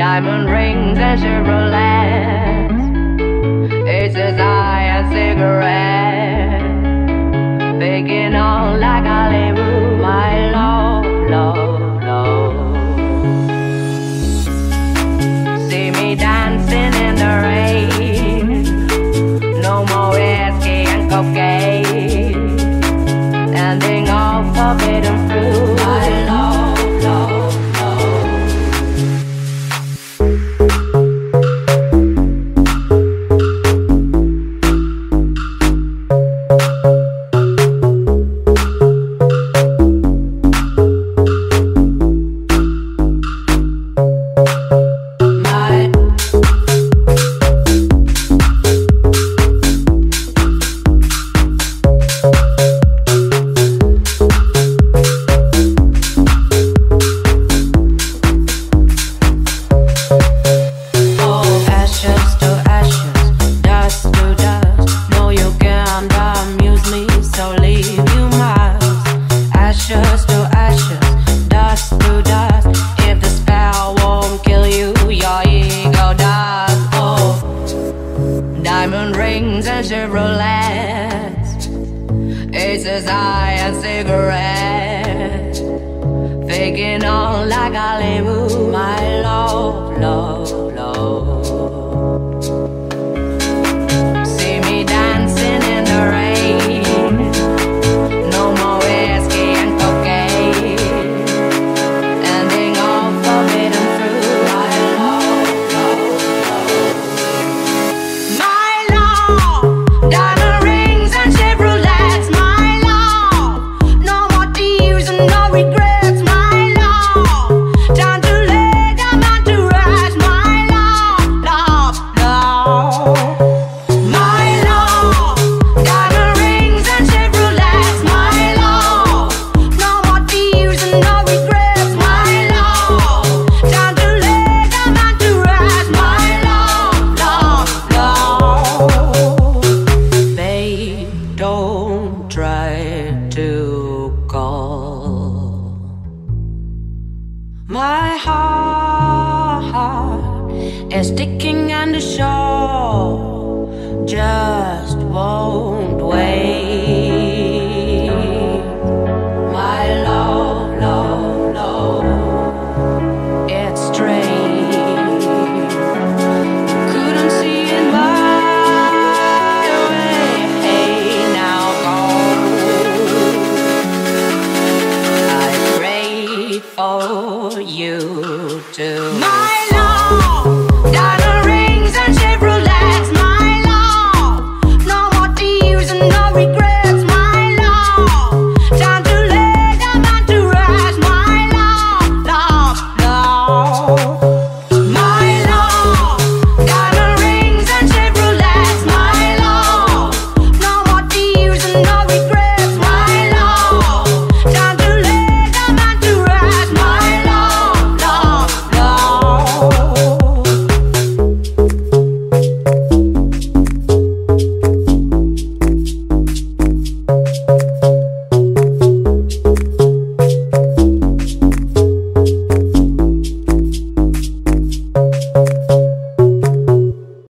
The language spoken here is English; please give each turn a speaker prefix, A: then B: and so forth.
A: diamond rings and Chevrolets, aces high and cigarettes, faking on like Hollywood, my love, love, love. See me dancing in the rain, no more whiskey and cocaine, ending all forbidden fruit, my love, love. Diamond rings and Chevrolets, aces high and cigarettes, faking on like Hollywood, my love, love, love. See me dancing in the rain, no more whiskey and cocaine, ending all forbidden fruit, my love, love, love. Diamond rings and Chevrolets, my love. No more tears and no regrets, my love. Time to lay down and to rest, my love, love, love. My love. Diamond rings and Chevrolets, my love. No more tears and no regrets, my love. Time to lay down and to rest, my love, love, love. Don't try to call. My heart is sticking on the shore, just won't wait. My love, love, love, it's strange. Couldn't see it my way. Now go. I pray for you too. My love.